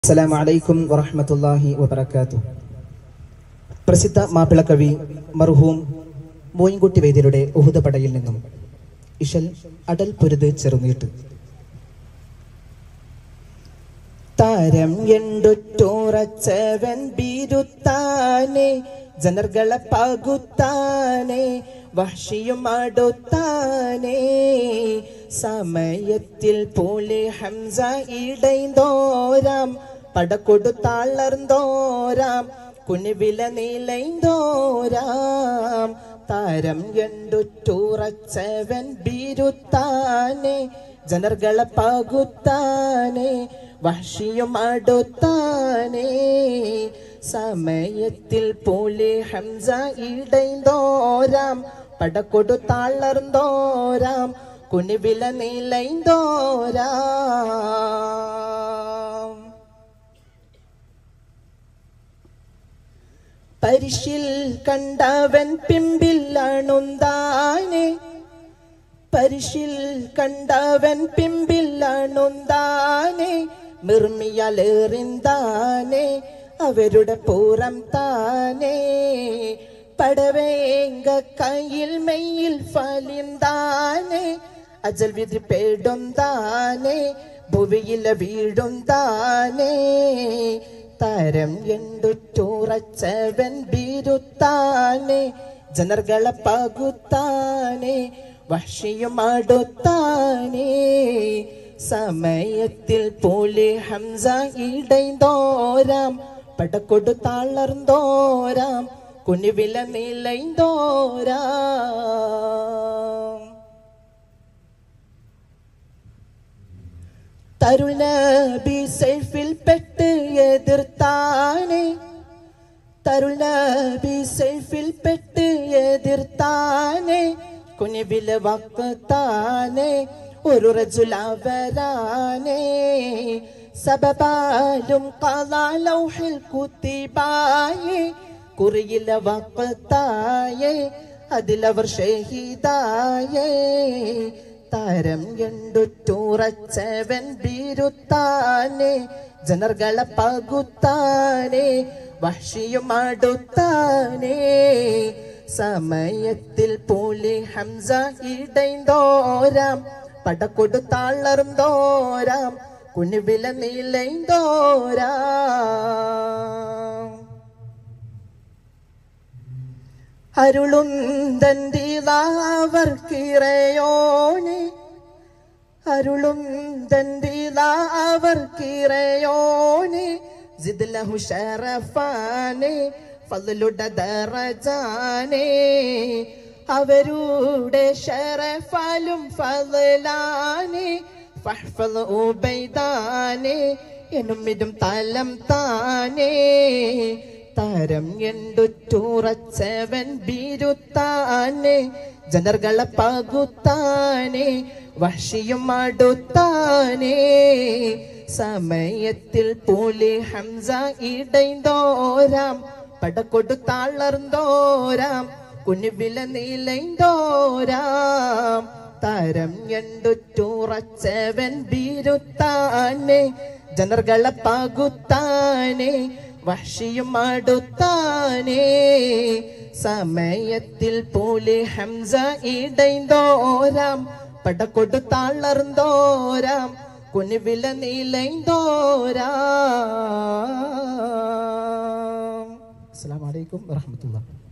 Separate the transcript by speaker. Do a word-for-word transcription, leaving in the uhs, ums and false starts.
Speaker 1: അസ്സലാമു അലൈക്കും വറഹ്മത്തുള്ളാഹി വബറകാതുഹു. പ്രസിദ്ധ മാപ്പിളക്കവി മർഹൂം മോയിൻകുട്ടി വൈദ്യരുടെ ഉഹുദ് പടയിൽ നിന്നും ഇശൽ അടൽ പൊരുത് ചെറുനീട്ട്. താരം എണ്ടുറ്റോറച്ചവൻ ബീരുത്താനെ, ജനർകളെ പകുത്താനെ, വഹ്ഷിയും അടുത്താനെ, സമയത്തിൽ പോലെ ഹംസ ഇടൈന്തോരാം, പടക്കൊടുത്താളർന്തോരാം, കുനിവില നീലൈന്തോരാം. താരം എണ്ടുറ്റൂറച്ചവൻ ബീരുത്താനെ, ജനർകളെ പകുത്താനെ, വഹ്ഷിയും അടുത്താനെ, സമയത്തിൽ പോലെ ഹംസ ഇടൈന്തോരാം, പടക്കൊടുത്താളർന്തോരാം, കുനിവില നീലൈന്തോരാം. പരിശിൽ കണ്ടവൻ പിമ്പില്ലണുന്താനെ, പരിശിൽ കണ്ടവൻ പിമ്പില്ലണുന്താനെ, മിർമിയലേറിന്താനെ, അവരുടെ പൂരം താനെ, പടവേങ്ക കയ്യിൽ മെയ്യിൽ ഫലിന്താനെ, അജൽ വിധി പേടുന്താനെ, ഭുവിയില വീടുന്താനെ. താരം എണ്ടുറ്റൂറച്ചവൻ ബീരുത്താനെ, ജനർകളെ പകുത്താനെ, വഹ്ഷിയും അടുത്താനെ, സമയത്തിൽ പോലെ ഹംസ ഇടൈന്തോരാം, പടക്കൊടുത്താളർന്തോരാം, കുനിവില നീലൈന്തോരാം. തരുൾനബി സൈഫിൽ പെട്ട് എതിർത്താനെ, തരുൾനബി സൈഫിൽ പെട്ട് എതിർത്താനെ, കുനിവില വക്താനെ, ഒരു റജുലവരാനെ, സബബാലും ഖളാ ലൗഹിൽ കുതിബായെ, കുറിയില വക്തായെ, അതിലവർ ഷഹീദായെ. താരം എണ്ടുറ്റൂറച്ചവൻ ബീരുത്താനെ, ജനർകളെ പകുത്താനെ, വഹ്ഷിയും അടുത്താനെ, സമയത്തിൽ പോലെ ഹംസ ഇടൈന്തോരാം, പടക്കൊടുത്താളർന്തോരാം, കുനിവില നീലൈന്തോരാം. അരുളുന്തന്തിലാവർക്കിറയോനെ, അരുളുന്തന്തിലാവർക്കിറയോനെ, സിദ്ലഹു ശറഫാനെ, ഫളലുടെ ദറജാനെ, അവരുടെ ശറഫാലും ഫളലാനെ, ഫഹ്ഫള് ഉബൈദാനെ, എന്നുമിതും തലം താനെ. താരം എണ്ടുറ്റൂറച്ചവൻ ബീരുത്താനെ, ജനർകളെ പകുത്താനെ, വഹ്ഷിയും അടുത്താനെ, സമയത്തിൽ പോലെ ഹംസ ഇടൈന്തോരാം, പടക്കൊടുത്താളർന്തോരാം, കുനിവില നീലൈന്തോരാം. താരം എണ്ടുറ്റൂറച്ചവൻ ബീരുത്താനെ, ജനർകളെ പകുത്താനെ, വഹ്ഷിയും അടുത്താനെ, സമയത്തിൽ പോലെ ഹംസ ഇടൈന്തോരാം, പടക്കൊടുത്താളർന്തോരാം, കുനിവില നീലൈന്തോരാം. അസ്സലാമു അലൈക്കും വറഹ്മത്തുള്ളാഹി.